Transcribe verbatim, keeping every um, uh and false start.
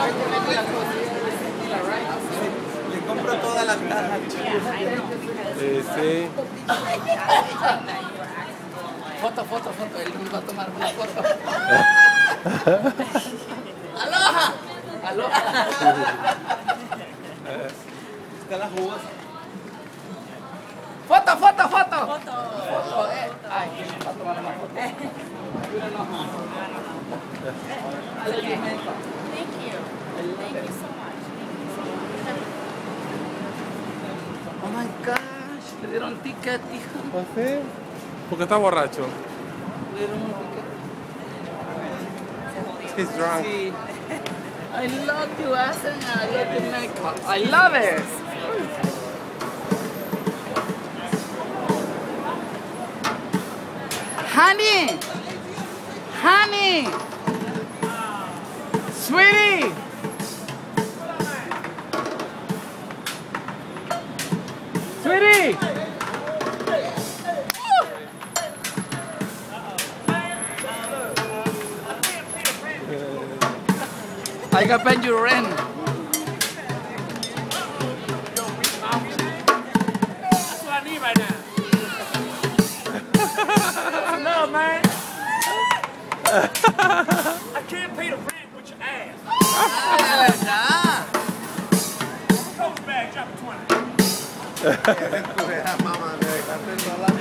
Le compro todas las cajas. Sí, sí. Foto, foto, foto. Él nos va a tomar una foto. ¡Aloha! ¡Aloha! Está la jugosa. ¡Foto, foto, foto! ¡Foto! Foto, eh. Ay, va a tomar una foto. Thank you. Thank you so much. Oh my gosh, le dieron ticket, hijo. ¿Ah, sí? ¿Por qué está borracho? Le dieron un ticket. He's drunk. Sí. I love you, Asen. I love your makeup. I love it. Honey! Honey! Sweetie! Sweetie! I got pay you rent. That's what I need right now. That's love, man. I can't pay the rent with your ass. Ah, Coach bag, drop a twenty. Mamá, me dejaste sola.